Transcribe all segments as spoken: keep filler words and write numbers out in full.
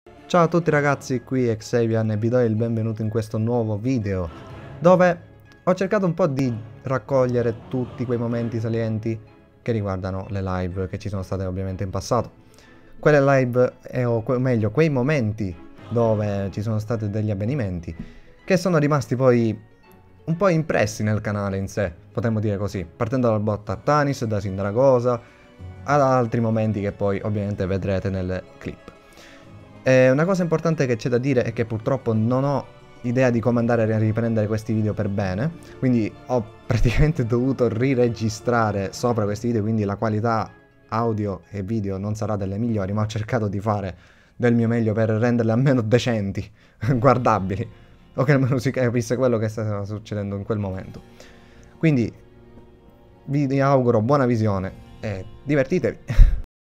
Ciao a tutti ragazzi, qui è Xavian e vi do il benvenuto in questo nuovo video dove ho cercato un po' di raccogliere tutti quei momenti salienti che riguardano le live che ci sono state ovviamente in passato. Quelle live, eh, o que meglio quei momenti dove ci sono stati degli avvenimenti che sono rimasti poi un po' impressi nel canale in sé, potremmo dire così, partendo dal bot Artanis, da Sindragosa, ad altri momenti che poi ovviamente vedrete nelle clip. Eh, una cosa importante che c'è da dire è che purtroppo non ho idea di come andare a riprendere questi video per bene, quindi ho praticamente dovuto riregistrare sopra questi video, quindi la qualità audio e video non sarà delle migliori, ma ho cercato di fare del mio meglio per renderle almeno decenti, guardabili, o che almeno si capisse quello che stava succedendo in quel momento. Quindi vi auguro buona visione e divertitevi.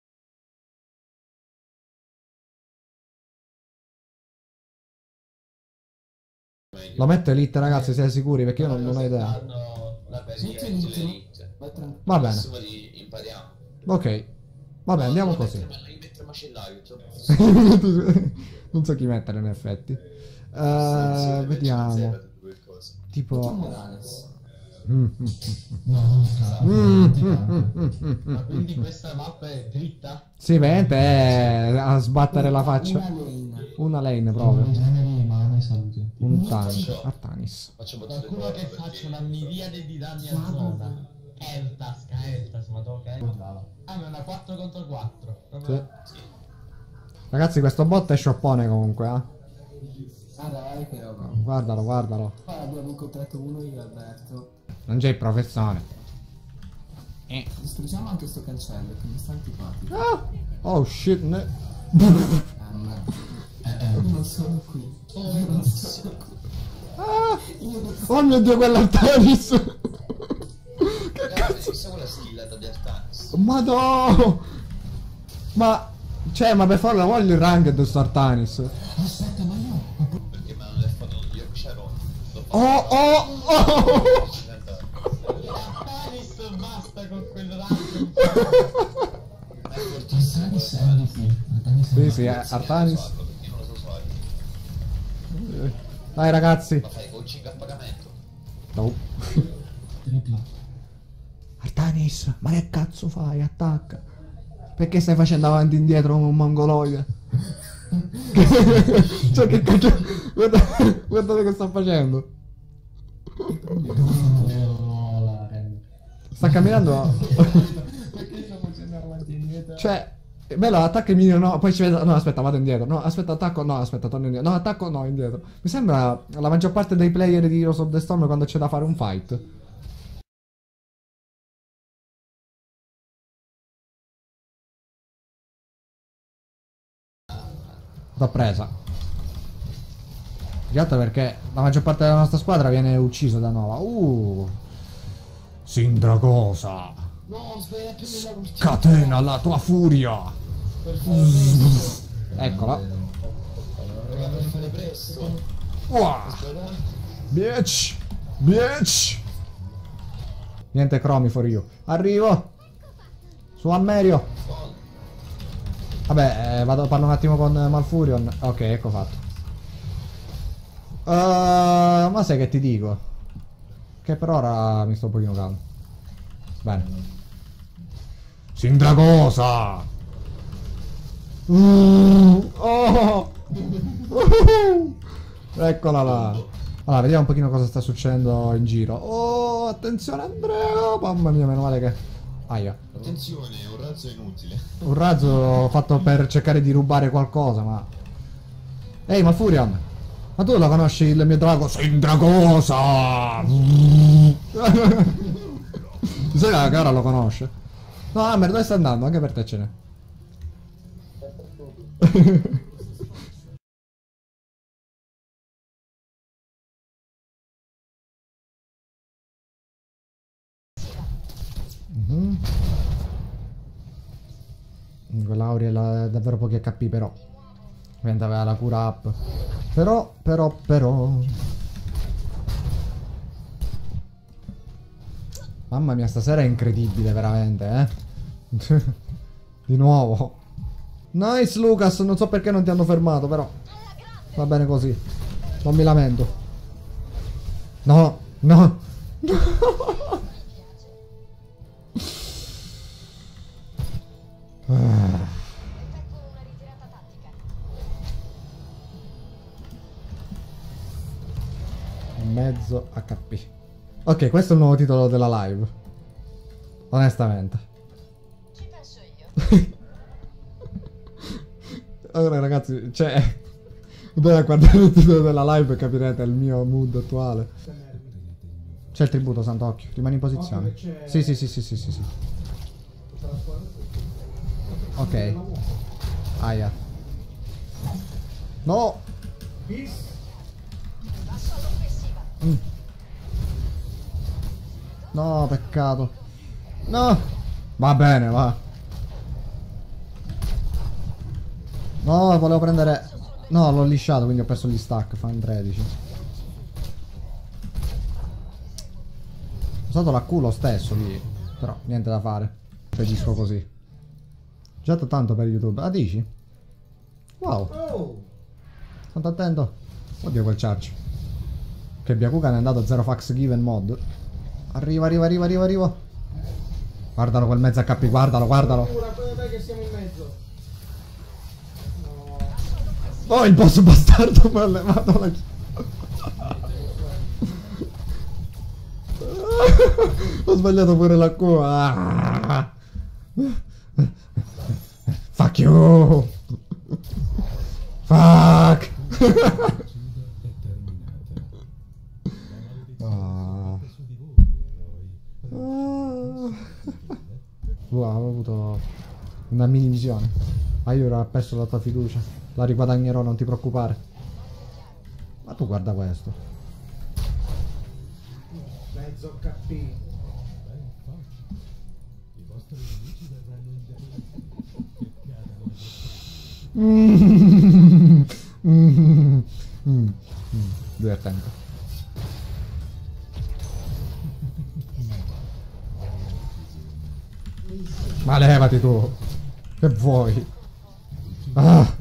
Lo metto elite ragazzi, siete sicuri? Perché io non, non ho idea. Va bene. Ok. Vabbè, andiamo così. Non so chi mettere in effetti. Uh, vediamo. Tipo... Mm, mm, no, mm, ma quindi questa mappa è dritta? sì, veramente è a sbattere la faccia. Una lane. Una lane proprio. Salute. Un tank. Artanis. Qualcuno che faccia una miriade di danni a zona. Eltas, Eltas, ma tocca eh. Ah, ma è una quattro contro quattro. Sì. Ragazzi, questo bot è scioppone comunque, eh. Ah dai, che roba. Guardalo, guardalo. Poi abbiamo incontrato uno io e Alberto. Non c'è il professore. Eh. Distruggiamo anche sto cancello che mi sta antipatico. Ah! Oh shit, ne... Ah, ma... Io non sono qui. Io non sono qui. Ah! Oh mio dio, quell'Artanis! Che cazzo? Chissà quella skillata di Artanis. Madò! Ma... Cioè, ma per farla voglio il ranked sto Artanis. Aspetta, ma io... Perché me l'hanno fatto io c'ero. Oh, oh, oh! Artanis, basta con quel rank. Artanis è di qui. Sì, sì, eh, Artanis. Io non lo so fare. Dai ragazzi. Ma fai coaching a pagamento? No. Tripla. Artanis, ma che cazzo fai? Attacca. Perché stai facendo avanti e indietro come un mongoloide? Cioè che cazzo... Guarda, guardate che sta facendo. Sta camminando. Perché sto facendo avanti e indietro? Cioè, bello, attacca il minimo, no, poi ci vedo... No, aspetta, vado indietro. No, aspetta, attacco, no, aspetta, torno indietro. No, attacco, no, indietro. Mi sembra la maggior parte dei player di Heroes of the Storm quando c'è da fare un fight. L'ho presa. Più che altro perché la maggior parte della nostra squadra viene ucciso da Nova. Uh. Sindragosa. No, sbaglia più nella ultima. Catena la tua furia. Eccola. Per fare presto. Wow. Bitch. Bitch. Niente cromi for you. Arrivo. Su Ammerio. Vabbè, eh, vado, parlo un attimo con Malfurion. Ok, ecco fatto. Uh, ma sai che ti dico? Che per ora mi sto un pochino calmo. Bene. Sindragosa! Uh, oh! Uh, eccola là. Allora, vediamo un pochino cosa sta succedendo in giro. Oh, attenzione Andrea! Mamma mia, meno male che... Aia. Attenzione, un razzo è inutile. Un razzo fatto per cercare di rubare qualcosa, ma... Ehi, Malfurion! Ma tu la conosci il mio drago? Sindragosa! Mi sa che ora lo conosce. No, Hammer, dove sta andando? Anche per te ce n'è. Mm-hmm. Quell'Auriel ha davvero pochi H P però. Ovviamente aveva la cura up. Però, però, però... Mamma mia, stasera è incredibile veramente, eh. Di nuovo. Nice Lucas, non so perché non ti hanno fermato, però va bene così. Non mi lamento. No, no, no. Ah. Mezzo H P. Ok, questo è il nuovo titolo della live. Onestamente. Ci penso io. Allora ragazzi, cioè, dovete guardare il titolo della live e capirete il mio mood attuale. C'è il tributo, Sant'Occhio, rimani in posizione. Sì, sì, sì, sì, sì, sì, sì. Ok. Aia. No! Passo all'offensiva. Mm. No, peccato. No! Va bene, va. No, volevo prendere... No, l'ho lisciato, quindi ho perso gli stack. Fa in tredici. Ho usato la Q lo stesso lì. Però, niente da fare. Spedisco così. Già tanto per YouTube. Ah, dici? Wow. State attento. Oddio quel charge. Che Byakugan è andato a zero fax given mod. Arriva, arriva, arriva, arriva, arriva. Guardalo quel mezzo H P, guardalo, guardalo. Che siamo in mezzo. Oh, il boss bastardo mi ha levato la... Ho sbagliato pure la Q. Ah. Fuck you. Fuck. Ah. Wow, ho avuto una mini visione. Ah, io ora ho perso la tua fiducia. La riguadagnerò, non ti preoccupare. Ma tu guarda questo. Mezzo H P. Mm. Mm. Mm. Divertente. Ma levati tu. Che vuoi? Ah.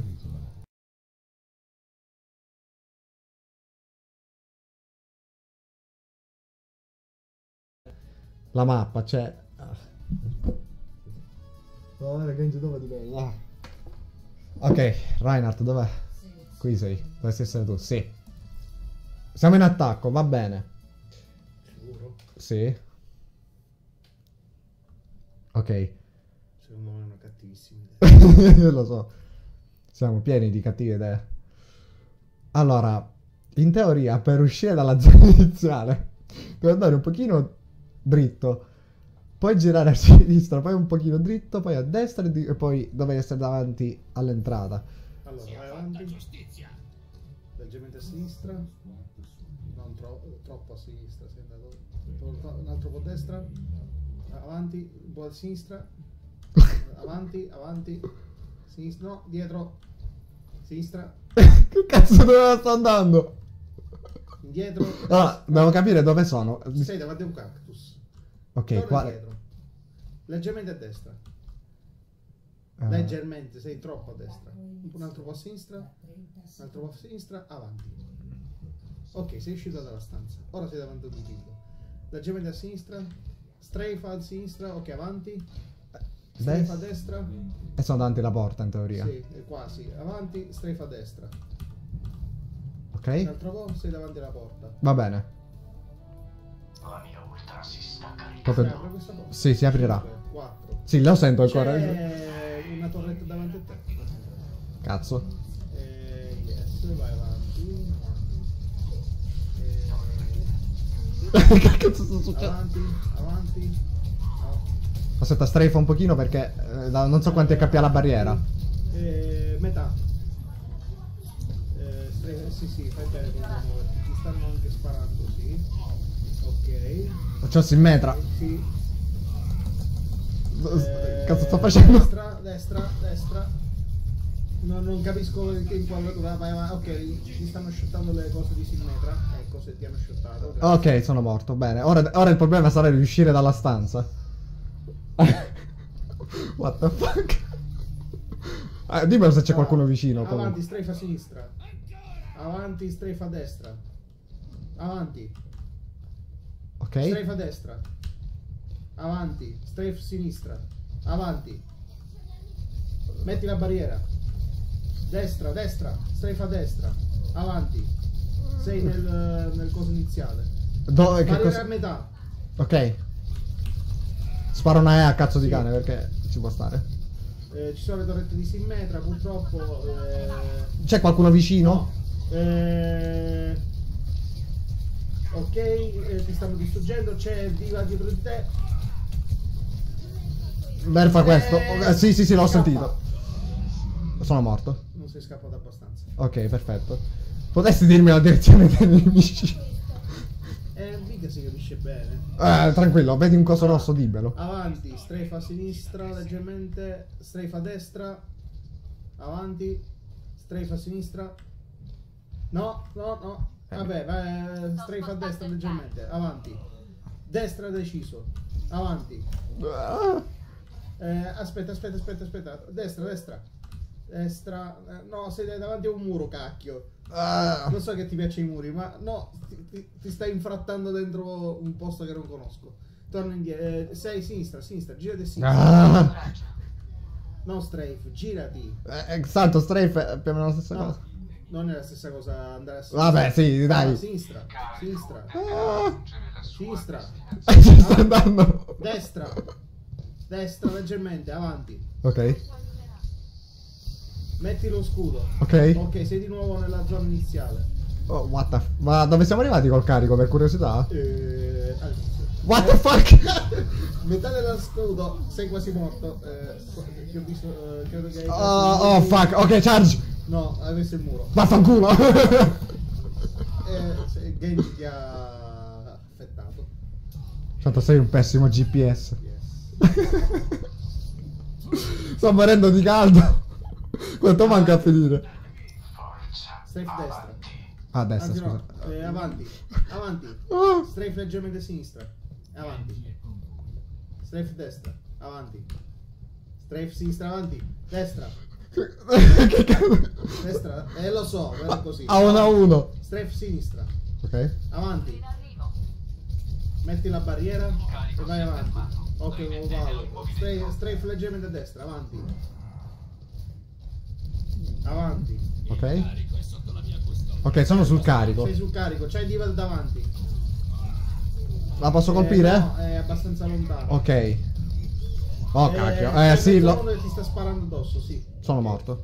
La mappa, cioè... Oh, ragazzi, dove di lei? Ah. Ok, Reinhardt, dov'è? Qui sei, dovresti essere tu, sì. Siamo in attacco, va bene. Sicuro? Sì. Ok. Secondo me è una cattivissima idea. Io lo so. Siamo pieni di cattive idee. Allora, in teoria, per uscire dalla zona iniziale, devo andare un pochino dritto, poi girare a sinistra, poi un pochino dritto, poi a destra e, di- e poi dovrei essere davanti all'entrata. Allora, vai avanti. Leggermente a sinistra. Non tro- troppo a sinistra, sei andato. Un altro po' a destra. Avanti, un po' a sinistra. Avanti, avanti. Sinistra, no, dietro. Sinistra. Che cazzo dove sto andando? Indietro. Allora, devo capire dove sono. Sei davanti a un cactus. Ok, Torna qua... indietro. Leggermente a destra. Ah. Leggermente, sei troppo a destra. Un altro po' a sinistra. Un altro po' a sinistra, avanti. Ok, sei uscito dalla stanza. Ora sei davanti a un tipo. Leggermente a sinistra. Strafe a sinistra, ok, avanti. Strafe a Des- destra. E sono davanti alla porta, in teoria. Sì, è quasi. Avanti, strafe a destra. Un Ok? altro po', sei davanti alla porta. Va bene. La mia ultra si sta Si Proprio... apre questa porta. Sì, si aprirà. quattro. Sì, lo sento ancora. C'è una torretta davanti a te. Cazzo. Eh, yes, vai avanti. Che cazzo sta succedendo? Avanti, avanti. No. Aspetta, strafa un pochino perché eh, da- non so quanti H P ha la barriera. Eh, metà. Eh, stre- sì, sì, fai bene con muoverti. Ti stanno anche sparando, sì. Ok. C'ho Simmetra. Sì. Eh, Eh, Cazzo sto facendo? Destra, destra, destra. No, non capisco che inquadratura. Vai, vai. Ok, ci stanno shottando le cose di Simmetra. Ecco, se ti hanno shottato. grazie. Ok, sono morto. Bene. Ora, ora il problema sarà riuscire dalla stanza. What the fuck? Eh, dimmelo se c'è qualcuno vicino. Avanti, comunque. strafe a sinistra. Avanti, strafe a destra. Avanti. Ok. Strafe a destra. Avanti, strafe a sinistra. Avanti. Metti la barriera. Destra, destra. Strafe a destra. Avanti. Sei nel, nel coso iniziale. Do, che Barriera cosa... a metà. Ok. Sparo una E a cazzo di Sì. cane perché ci può stare. Eh, ci sono le torrette di simmetra, purtroppo. Eh, C'è qualcuno vicino? eh, ok, eh, ti stanno distruggendo. C'è Diva dietro di te. Beh, fa questo. Eh, Eh, sì, sì, sì, l'ho scappa. sentito. Sono morto. Non sei scappato abbastanza. Ok, perfetto. Potresti dirmi la direzione dei nemici? Eh, mica si capisce bene. Eh, tranquillo, vedi un coso rosso, dimmelo. Avanti, strafe a sinistra leggermente, strafe a destra, avanti, strafe a sinistra. No, no, no. Vabbè, vai, strafe a destra leggermente, avanti. Destra deciso, avanti. Ah, Eh, aspetta, aspetta, aspetta, aspetta. Destra, destra. Destra. eh, no, sei davanti a un muro, cacchio. ah. Lo so che ti piacciono i muri, ma no, ti, ti- ti stai infrattando dentro un posto che non conosco. Torna indietro. Eh, sei sinistra, sinistra, girati a sinistra. Ah. No, strafe, girati. Eh, Santo strafe è più o meno la stessa No, cosa. non è la stessa cosa andare a sinistra. Vabbè, sì, dai. No, sinistra, sinistra, Ah. sinistra, Ci sta andando. destra, destra leggermente, avanti. Ok, Metti lo scudo. ok. Ok, sei di nuovo nella zona iniziale. Oh, what the f- Ma dove siamo arrivati col carico, per curiosità? Eh, all'inizio. What the fuck? Metà dello scudo, sei quasi morto. Eh, che ho visto, eh, credo che hai Oh, oh fuck, ok, charge. No, hai messo il muro. Vaffanculo. Eh, se- Genji ti ha affettato. Tanto sei un pessimo G P S. Yes. Sto morendo di caldo. Quanto manca a finire? Forza. Strafe destra. Ah, a destra, Anzi no, scusa. eh, avanti. Avanti. Ah. Strafe leggermente a sinistra. Avanti. Strafe destra. Avanti. Strafe sinistra avanti. Destra. Che cazzo? Destra. Eh lo so, guarda così. A uno a uno. Strafe sinistra. Ok. Avanti. In arrivo. Metti la barriera e vai avanti. Ok, vado. Strafe, strafe leggermente a destra, avanti. Avanti. Ok. Ok, sono sul carico. Sei sul carico, c'hai Diva davanti. La posso Eh, colpire? no, è abbastanza lontano. Ok. Oh cacchio. c'è Eh sì, qualcuno lo... che ti sta sparando addosso, sì. sono morto.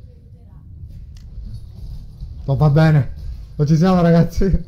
Oh, va bene. Non ci siamo, ragazzi.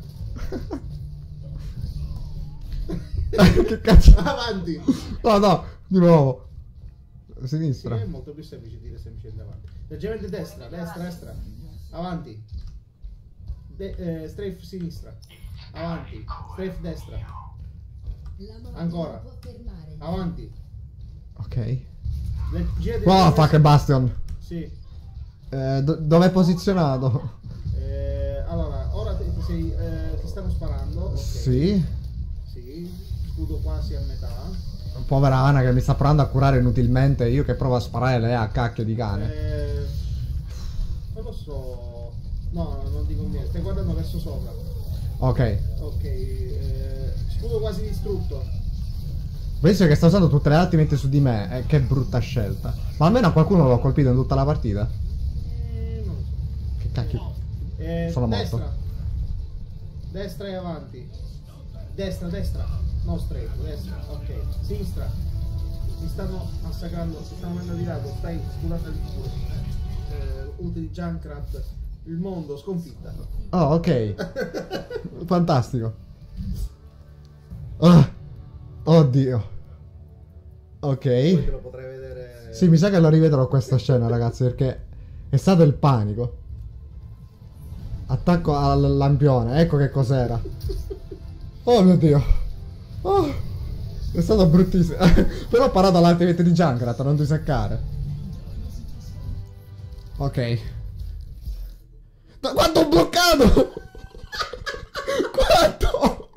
Che cazzo? Avanti. No, no, di nuovo. Sì, Sinistra. è molto più semplice dire semplicemente avanti. Leggermente destra, destra, destra. Avanti. De- eh, strafe sinistra. Avanti. Strafe destra. Ancora. Avanti. Ok. Le- girati Oh, leggermente- fuck Bastion. Sì. Eh, do- dove è posizionato? Eh, allora, ora ti, ti sei, eh, ti stanno sparando. Ok. Sì. Sì. Scudo quasi a metà. Povera Ana che mi sta provando a curare inutilmente. Io che provo a sparare lei a cacchio di cane. Eh, non lo so. No, non ti conviene. Stai guardando verso sopra. Ok. Ok. Eh, scudo quasi distrutto. Penso che sta usando tutte le ultimate su di me. Eh, che brutta scelta. Ma almeno a qualcuno l'ho colpito in tutta la partita. Eh, non lo so. Che cacchio. Eh, Sono destra. morto. Destra e avanti. Destra, destra. No, straight, destra. Ok. Sinistra. Mi stanno massacrando. Mi stanno venendo di lato. Stai scusate di culo. Eh, utili Junkrat. Il mondo sconfitta. Oh, ok. Fantastico. Ah. Oddio. Poi Ok. te lo potrei vedere. Sì, mi sa che lo rivedrò questa scena, ragazzi, perché è stato il panico. Attacco al lampione, ecco che cos'era. Oh mio Dio. Oh, è stato bruttissimo. Però ho parato all'ultimate di Junkrat, non ti seccare. Ok. Ma quanto ho bloccato? Quanto?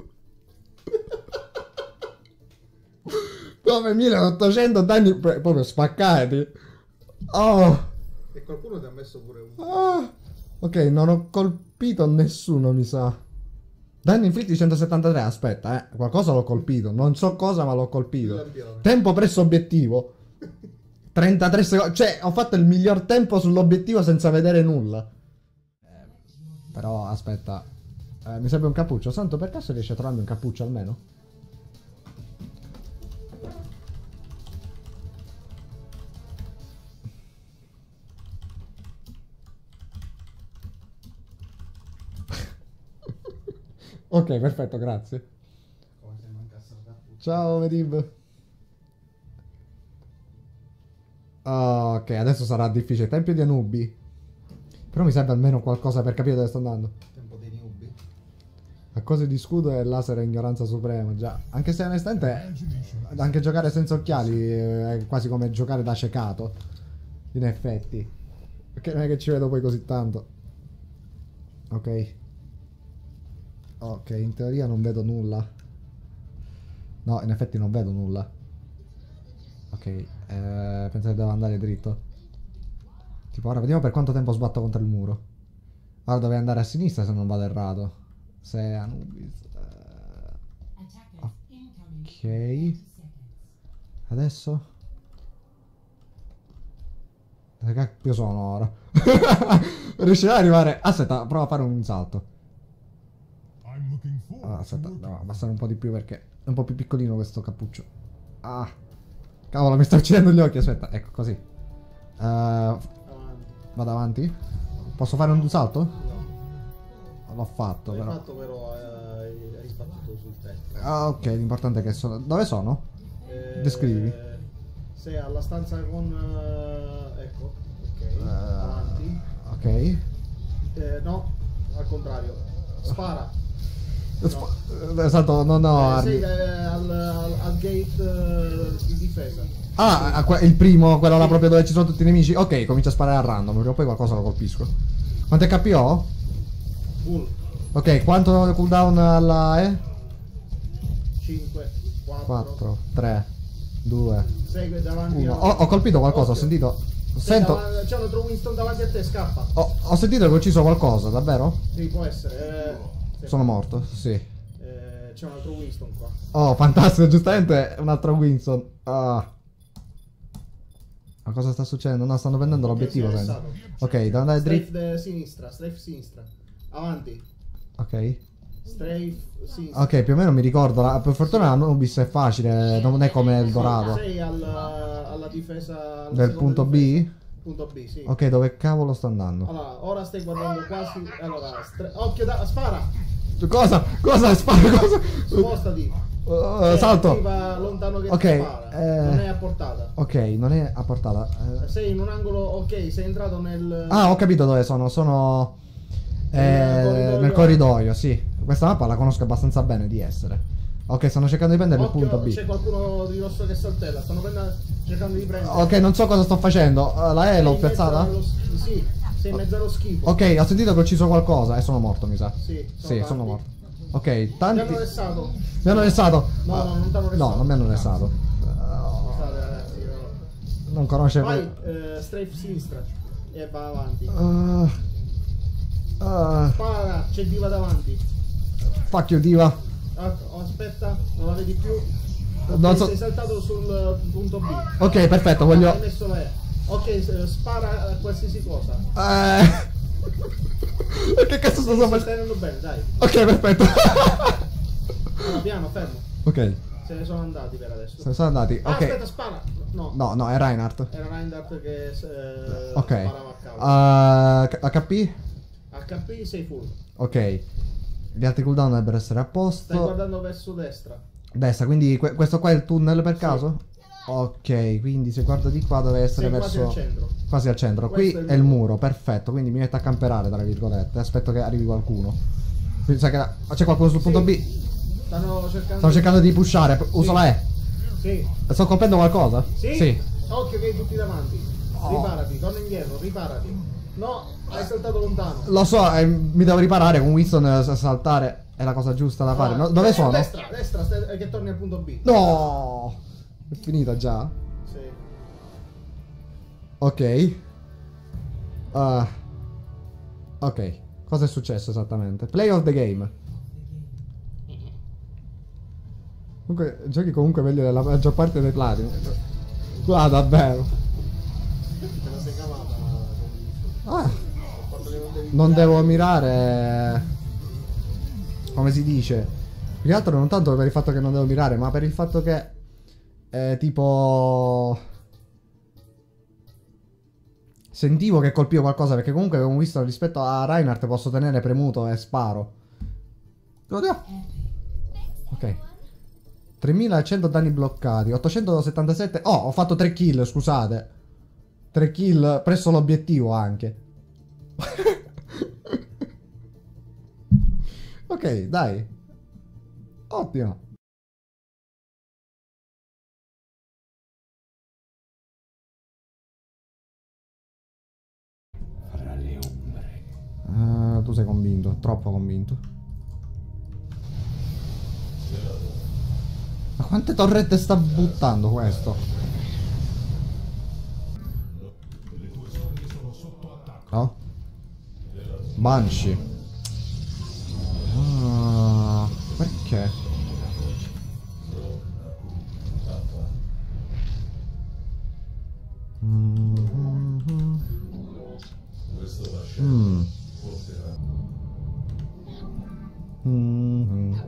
Come milleottocento danni proprio spaccati. Oh. E qualcuno ti ha messo pure un... Ah, ok, non ho colpito nessuno, mi sa. Danni inflitti centosettantatré, aspetta, eh. Qualcosa l'ho colpito. Non so cosa, ma l'ho colpito. Tempo presso obiettivo. trentatré secondi. Cioè, ho fatto il miglior tempo sull'obiettivo senza vedere nulla. Eh, però, aspetta. Eh, mi serve un cappuccio. Santo, per caso riesci a trovarmi un cappuccio almeno? Ok, perfetto, grazie. Ciao, Medib. Oh, ok, adesso sarà difficile. Tempio di Anubi. Però mi serve almeno qualcosa per capire dove sto andando. Tempo dei nubi. A cose di scudo e laser è ignoranza suprema, già. Anche se onestamente anche giocare senza occhiali è quasi come giocare da ciecato. In effetti. Perché non è che ci vedo poi così tanto. Ok. Ok, in teoria non vedo nulla. No, in effetti non vedo nulla. Ok, eh, penso che devo andare dritto. Tipo, ora vediamo per quanto tempo sbatto contro il muro. Ora dovrei andare a sinistra se non vado errato. Se Anubis... Eh... Ok. Adesso? Dove cacchio sono ora? Riuscirò ad arrivare... Aspetta, prova a fare un salto. Ah, aspetta, devo abbassare un po' di più perché è un po' più piccolino questo cappuccio. Ah, cavolo, mi sta uccidendo gli occhi. Aspetta, ecco così. uh, Avanti. Vado avanti. Posso fare un salto? L'ho fatto. L'hai però fatto però eh, hai sbattuto sul tetto. Ah, ok, l'importante è che sono... Dove sono? Eh, Descrivi. Sei alla stanza con... eh, ecco, ok, Uh, avanti. Ok. Eh, no, al contrario. Spara. No. Esatto, no, no. Eh, sei eh, al, al, al gate eh, di difesa. Ah, a que- il primo, quello là proprio dove ci sono tutti i nemici. Ok, comincio a sparare a random, perché poi qualcosa lo colpisco. Quanto H P ho? Full. Ok, quanto cooldown alla E? cinque, quattro, quattro, tre, due, segue davanti uno. a... Ho, ho colpito qualcosa, ho Occhio. sentito. Sei Sento. davanti- c'è un altro Winston davanti a te, scappa. Ho, ho sentito che ho ucciso qualcosa, davvero? Sì, può essere. Eh, Sono morto, sì. eh, c'è un altro Winston qua. Oh, fantastico, giustamente un altro Winston. Ah. Ma cosa sta succedendo? No, stanno prendendo l'obiettivo. Ok, si è sento. alzato. Ok, devo andare Strafe dritto. de sinistra, strafe sinistra. Avanti. Ok. Strafe sinistra. Ok, più o meno mi ricordo. La, per fortuna Anubis è facile, non è come il Dorado. Sei alla, alla difesa... alla Del seconda punto difesa. B? Punto B, sì. Ok, dove cavolo sto andando? Allora, ora stai guardando quasi... Allora, stra- occhio da... Spara! Cosa? Cosa? Spara? Cosa? Spostati. Uh, Eh, salto. arriva lontano che Ok, ti spara. eh. Non è a portata. Ok, non è a portata. Eh, Sei in un angolo... Ok, sei entrato nel... Ah, ho capito dove sono. Sono eh, Nel corridoio. nel corridoio, sì. Questa mappa la conosco abbastanza bene di essere. Ok, stanno cercando di prendere Occhio, il punto B. c'è qualcuno di rosso che saltella. Stanno prendendo, cercando di prendere. Ok, non so cosa sto facendo. Uh, la E Sei l'ho in mezzo piazzata? allo sch- Sì, sei in mezzo allo schifo. Ok, ho sentito che ho ucciso qualcosa e sono morto, mi sa. Sì, sono Sì, tanti. sono morto. Ok, Ti tanti. hanno restato. Mi hanno restato. No, no, non ti hanno No, restato. non mi hanno restato. Scusate, ragazzi, io- Non conosce. Vai, eh, strafe sinistra. E va avanti. Uh, uh, Spara, c'è Diva davanti. fuck you, diva. Ah, oh, aspetta, non la vedi più? Ok, Non so- sei saltato sul eh, punto B. Ok, perfetto, Ah, voglio. hai messo la E. Ok, eh, spara a qualsiasi cosa. Eh. Che cazzo sto Stai facendo? tenendo bene, dai. Ok, perfetto. Allora, piano, fermo. Ok, Se ne sono andati per adesso. se ne sono andati. Ah, Ok. aspetta, spara. No, No, no, è Reinhardt. era Reinhardt che eh, Ok. sparava a caso. Uh, H P? H P sei full. Ok. Gli altri cooldown dovrebbero essere a Stai posto. guardando verso destra. Destra, quindi que- questo qua è il tunnel per Sì. caso? Ok, quindi se guardo di qua deve essere Sei quasi verso... al centro. Quasi al centro. Questo Qui è è il il muro. muro, perfetto. Quindi mi metto a camperare, tra virgolette. Aspetto che arrivi qualcuno. Quindi sa che la- c'è qualcuno sul punto Sì. B. Stanno cercando. Sto cercando di pushare. Uso Sì. la E. Sì. Sto colpendo qualcosa? Sì. Occhio che hai tutti davanti. Oh. Riparati, torna indietro, riparati. No, hai saltato lontano. Lo so, eh, mi devo riparare con Winston. eh, Saltare è la cosa giusta da fare. Ah, No, dove eh, sono? Destra, destra, stai- che torni al punto B. No! È finita già? Sì. Ok. Uh, ok, cosa è successo esattamente? Play of the game. Comunque, giochi comunque meglio della maggior parte dei platini. Ah, davvero. Te la sei cavata. Ah, non devo mirare. Come si dice? Più che altro non tanto per il fatto che non devo mirare, ma per il fatto che eh, tipo sentivo che colpivo qualcosa, perché comunque avevo visto rispetto a Reinhardt posso tenere premuto e sparo. Oddio. Ok. tremilacento danni bloccati, ottocentosettantasette. Oh, ho fatto tre kill, scusate. tre kill presso l'obiettivo anche. Ok, dai. Ottimo. Fra le ombre. Uh, tu sei convinto, troppo convinto. Ma quante torrette sta buttando questo? No? Banshee. Ah, perché? Mm-hmm. Mm. Mm-hmm.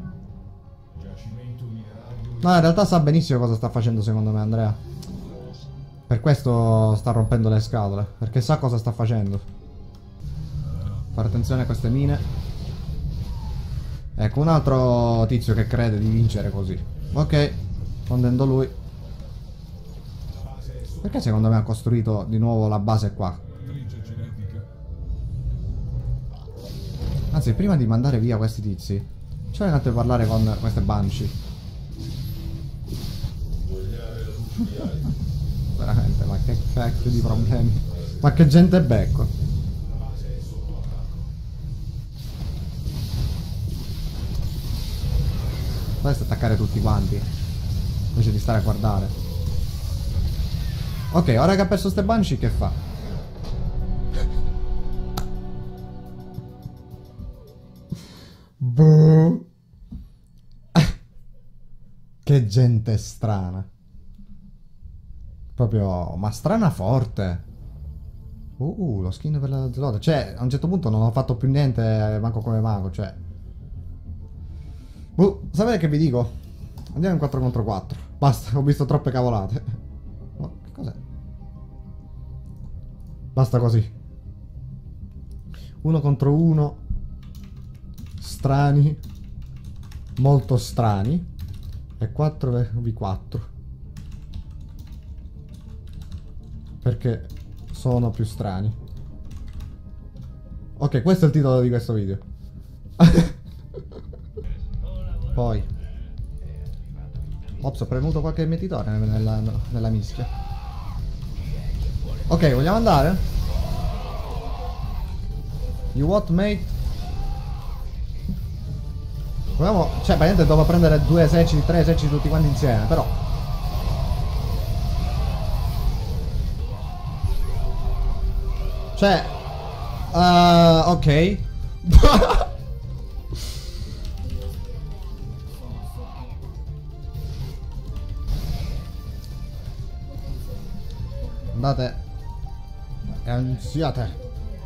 No, in realtà sa benissimo cosa sta facendo secondo me Andrea. Per questo sta rompendo le scatole, perché sa cosa sta facendo. Fare attenzione a queste mine. Ecco, un altro tizio che crede di vincere così. Ok, fondendo lui. Perché secondo me ha costruito di nuovo la base qua? Anzi, prima di mandare via questi tizi, ci voglio andare a parlare con queste Banshee. Veramente, ma che cacchio di problemi. Ma che gente becco. Dovresti attaccare tutti quanti invece di stare a guardare. Ok, ora che ha perso ste Banshee, che fa? Boh. Che gente strana. Proprio, ma strana forte. Uh, lo skin per la Zelda. Cioè, a un certo punto non ho fatto più niente, manco come mago, cioè. Uh, sapete che vi dico? Andiamo in quattro contro quattro. Basta, ho visto troppe cavolate. Oh, che cos'è? Basta così. Uno contro uno. Strani. Molto strani. E quattro v quattro. Perché sono più strani. Ok, questo è il titolo di questo video. Poi ops, ho premuto qualche mettitore nella, nella mischia. Ok, vogliamo andare? You what, mate? Proviamo. Cioè, praticamente devo prendere due eserciti, tre eserciti tutti quanti insieme, però cioè uh, ok. Andate e ansiate.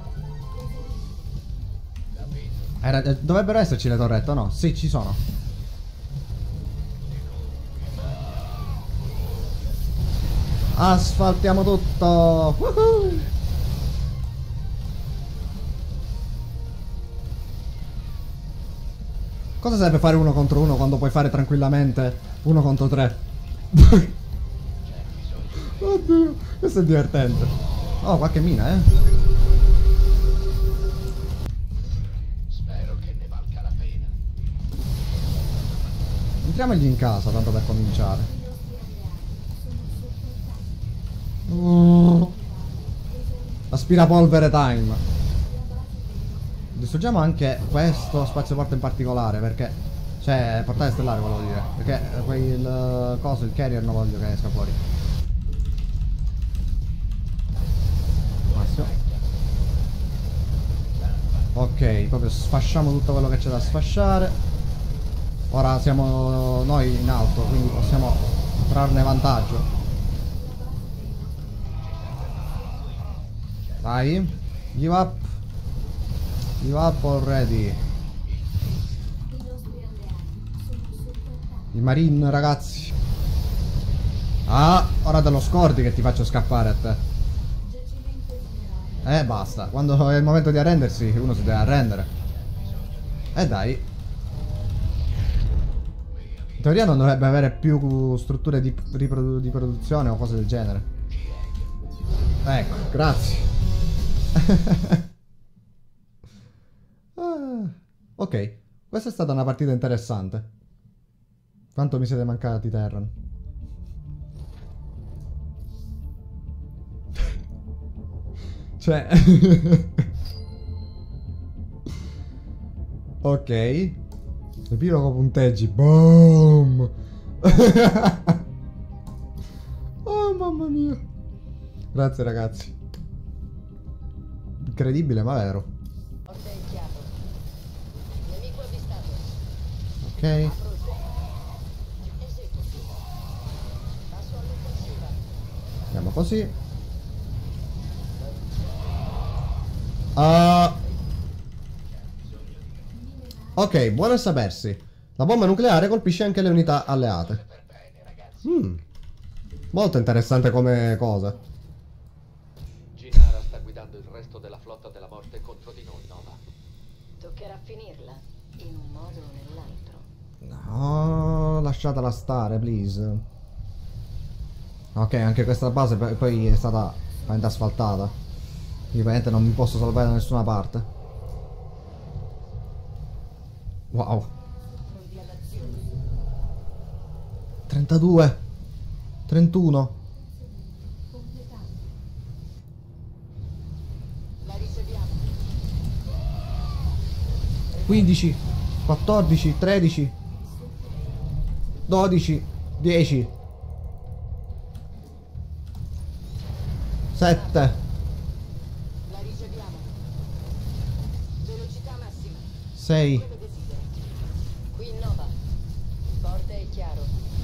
Era, dovrebbero esserci le torrette, o no? Sì, ci sono. Asfaltiamo tutto. Woohoo! Cosa serve fare uno contro uno quando puoi fare tranquillamente uno contro tre? Oddio, questo è divertente. Oh, qualche mina, eh. Spero che ne valga la pena. Entriamogli in casa, tanto per cominciare. Oh. Aspirapolvere time. Distruggiamo anche questo spazioporto in particolare, perché cioè portale stellare volevo dire, perché quel coso, il carrier non voglio che esca fuori. Massimo. Ok, proprio sfasciamo tutto quello che c'è da sfasciare. Ora siamo noi in alto, quindi possiamo trarne vantaggio. Dai, give up. Give up already. I marine, ragazzi. Ah, ora te lo scordi che ti faccio scappare a te. Eh, basta. Quando è il momento di arrendersi, uno si deve arrendere. Eh, dai. In teoria non dovrebbe avere più strutture di, riprodu di produzione o cose del genere. Ecco, grazie. Ah, ok, questa è stata una partita interessante. Quanto mi siete mancati, Terran? Cioè... ok. Epilogo punteggi. Boom! Oh, mamma mia. Grazie, ragazzi. Incredibile, ma vero. Ok. Andiamo così. Uh, ok, buono a sapersi. La bomba nucleare colpisce anche le unità alleate. Mm. Molto interessante come cosa. Jinara sta guidando il resto della flotta della morte contro di noi, Nova. Toccherà finirla, in un modo o nell'altro. No, lasciatela stare, please. Ok, anche questa base poi è stata veramente asfaltata. Quindi veramente non mi posso salvare da nessuna parte. Wow. trentadue. trentuno. quindici. quattordici. tredici. dodici. dieci. sette. La riceviamo. Velocità massima. sei. Qui Nova. Forte e chiaro.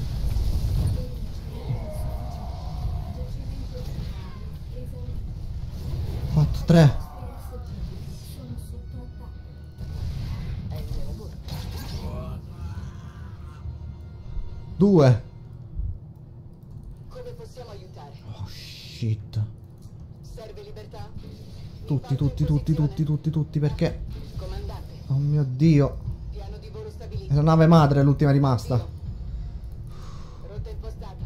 quattro. tre. due. Come possiamo aiutare? Oh shit. Serve libertà? Tutti, tutti, tutti, tutti, tutti, tutti, perché? Comandante. Oh mio Dio. Piano di volo stabilito. È la nave madre, l'ultima rimasta. Rotta impostata.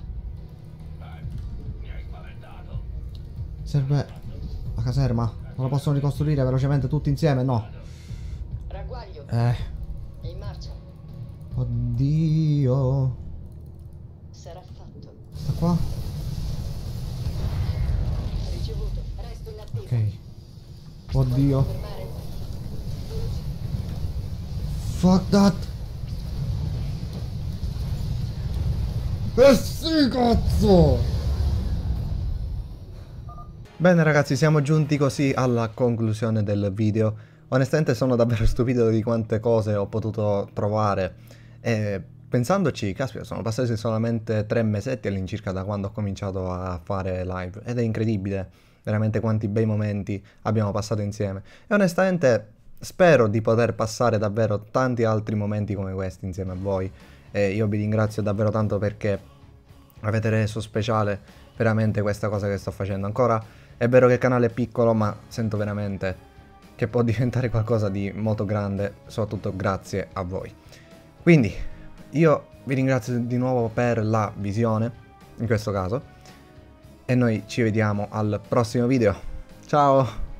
Serve la caserma. Non la possono ricostruire velocemente tutti insieme? No. Ragguaglio. Eh. In marcia. Oddio. Sarà fatto. Sta qua? Ricevuto. Resto in attesa. Ok. Oddio. Fermare. Fuck that. Eh sì, cazzo. Bene ragazzi, siamo giunti così alla conclusione del video. Onestamente sono davvero stupito di quante cose ho potuto trovare. E pensandoci, caspita, sono passati solamente tre mesetti all'incirca da quando ho cominciato a fare live. Ed è incredibile veramente quanti bei momenti abbiamo passato insieme. E onestamente spero di poter passare davvero tanti altri momenti come questi insieme a voi. E io vi ringrazio davvero tanto perché avete reso speciale veramente questa cosa che sto facendo. Ancora è vero che il canale è piccolo, ma sento veramente che può diventare qualcosa di molto grande, soprattutto grazie a voi. Quindi io vi ringrazio di nuovo per la visione, in questo caso, e noi ci vediamo al prossimo video. Ciao!